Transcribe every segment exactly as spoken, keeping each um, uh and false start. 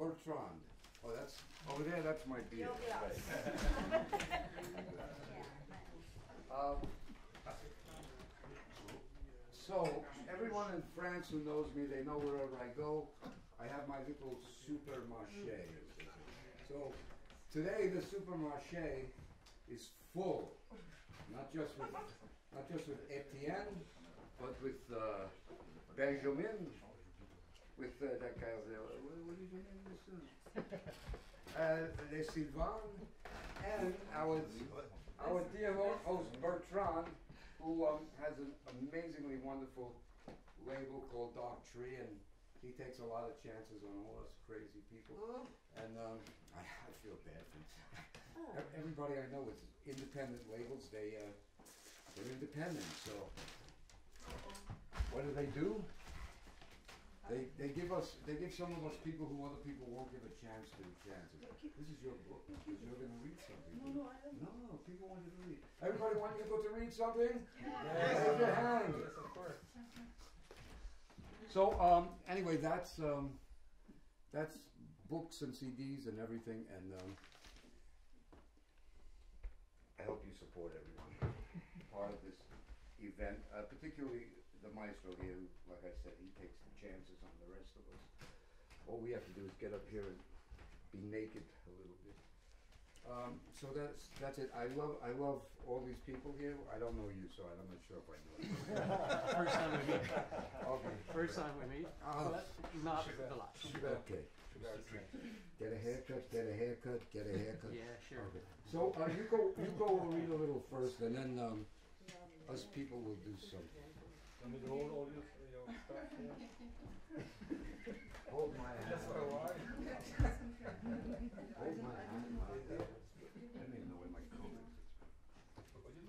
Bertrand. Oh, that's over there. That's my beard. um, so everyone in France who knows me, they know wherever I go, I have my little supermarché. So today the supermarché is full, not just with not just with Etienne, but with uh, Benjamin, with uh, that guy over there. What, what is your name? Uh, Les Sylvain, and our our dear host Bertrand, who um, has an amazingly wonderful label called Dark Tree, and he takes a lot of chances on all us crazy people. And um, I, I feel bad for him. Everybody I know with independent labels, they uh, they're independent. So what do they do? They they give us they give some of us people who other people won't give a chance to chances. This is your book because you're going to read something. No, no, I don't. No, people want you to read. Everybody want you to go to read something? Yes. Raise your hand. Yes, of course. So um, anyway, that's um, that's books and C Ds and everything, and um, I hope you support everyone part of this event, uh, particularly the maestro here, who, like I said, he takes the chances on the rest of us. All we have to do is get up here and be naked a little bit. Um, so that's that's it. I love I love all these people here. I don't know you, so I'm not sure if I know you. First time we meet. Okay. First time we meet. Oh. But not the last. Okay. Get a haircut. Get a haircut. Get a haircut. Yeah, sure. Okay. So uh, you go you go read a little first, and then um, us people will do something. Can we hold all your, your stuff here? Hold my hand. That's what I Hold my hand. I don't even know where my coat is.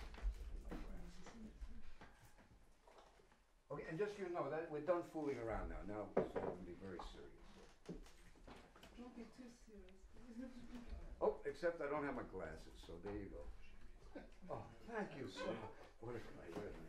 Okay, and just so you know that we're done fooling around now. Now we're going to be very serious. Don't be too serious. Oh, except I don't have my glasses, so there you go. Oh, thank you so much. What a, what a